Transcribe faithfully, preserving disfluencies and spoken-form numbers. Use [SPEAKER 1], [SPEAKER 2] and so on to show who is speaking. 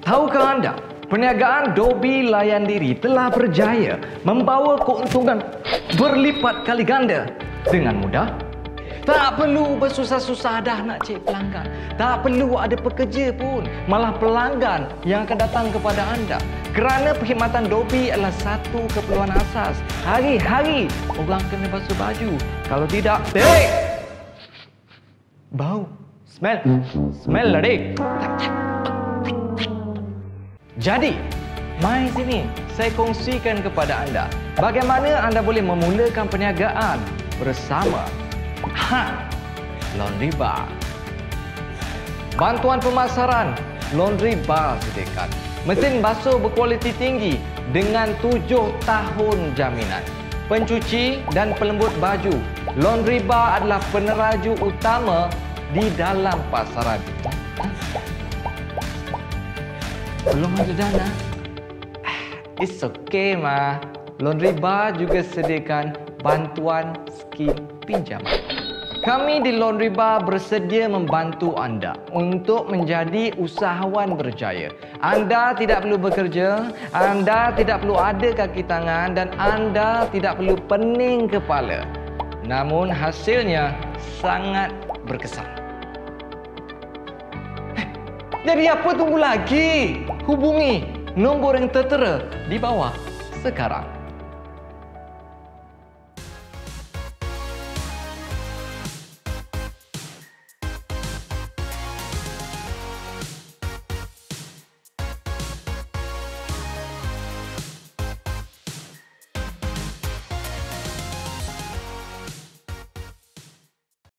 [SPEAKER 1] Tahukah anda, perniagaan Dobi Layan Diri telah berjaya membawa keuntungan berlipat kali ganda dengan mudah? Tak perlu bersusah-susah dah nak cek pelanggan. Tak perlu ada pekerja pun. Malah pelanggan yang akan datang kepada anda. Kerana perkhidmatan Dobi adalah satu keperluan asas. Hari-hari orang kena basuh baju. Kalau tidak, hey! Bau. Smell. Smell lah, dek. Jadi, mari sini saya kongsikan kepada anda bagaimana anda boleh memulakan perniagaan bersama Ha! Laundry Bar. Bantuan pemasaran Laundry Bar sediakan. Mesin basuh berkualiti tinggi dengan tujuh tahun jaminan. Pencuci dan pelembut baju. Laundry Bar adalah peneraju utama di dalam pasaran. Belum ada dana? It's okay, Ma. Laundry Bar juga sediakan bantuan skim pinjaman. Kami di Laundry Bar bersedia membantu anda untuk menjadi usahawan berjaya. Anda tidak perlu bekerja, anda tidak perlu ada kaki tangan dan anda tidak perlu pening kepala. Namun hasilnya sangat berkesan. Eh, jadi apa tunggu lagi? Hubungi nombor yang tertera di bawah sekarang.